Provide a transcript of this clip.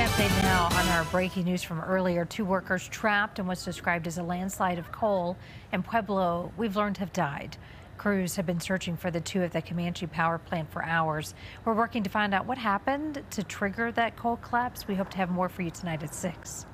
update now on our breaking news from earlier. Two workers trapped in what's described as a landslide of coal in Pueblo, we've learned have died. Crews have been searching for the two at the Comanche Power Plant for hours. We're working to find out what happened to trigger that coal collapse. We hope to have more for you tonight at 6.